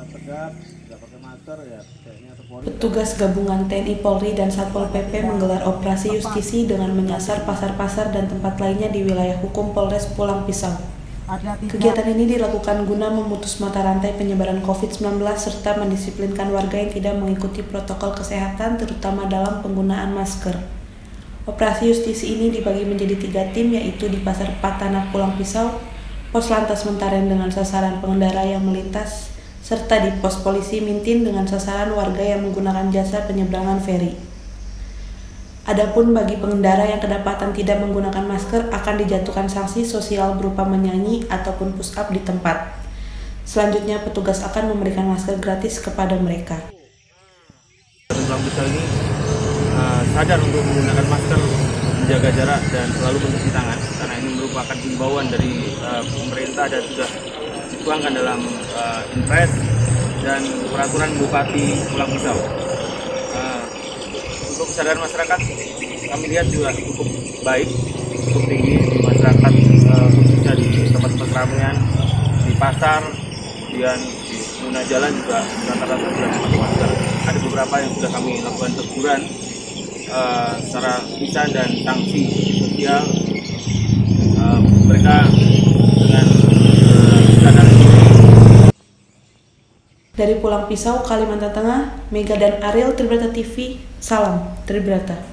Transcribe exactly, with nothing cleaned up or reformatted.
tetap tegap, nggak pakai masker ya kayaknya Polri. Petugas gabungan T N I Polri dan Satpol P P menggelar operasi justisi dengan menyasar pasar-pasar dan tempat lainnya di wilayah hukum Polres Pulang Pisau. Kegiatan ini dilakukan guna memutus mata rantai penyebaran covid sembilan belas serta mendisiplinkan warga yang tidak mengikuti protokol kesehatan terutama dalam penggunaan masker. Operasi justisi ini dibagi menjadi tiga tim, yaitu di Pasar Patanak Pulang Pisau, Pos Lantas Mentaren dengan sasaran pengendara yang melintas, serta di Pos Polisi Mintin dengan sasaran warga yang menggunakan jasa penyeberangan feri. Adapun bagi pengendara yang kedapatan tidak menggunakan masker akan dijatuhkan sanksi sosial berupa menyanyi ataupun push up di tempat. Selanjutnya petugas akan memberikan masker gratis kepada mereka. Pulang Pisau ini uh, sadar untuk menggunakan masker, menjaga jarak dan selalu mencuci tangan karena ini merupakan himbauan dari uh, pemerintah dan sudah dituangkan dalam uh, Inpres dan peraturan Bupati Pulang Pisau. Uh, untuk kesadaran masyarakat kami lihat juga cukup baik, cukup tinggi di masyarakat, uh, khususnya di tempat-tempat keramaian, di pasar, kemudian di pengguna jalan juga rata-rata sudah memakai masker. Ada beberapa yang sudah kami lakukan teguran uh, secara lisan dan sanksi sosial. Uh, mereka dengan uh, sadar. Dari Pulang Pisau, Kalimantan Tengah, Mega dan Ariel, Tribrata T V, salam Tribrata.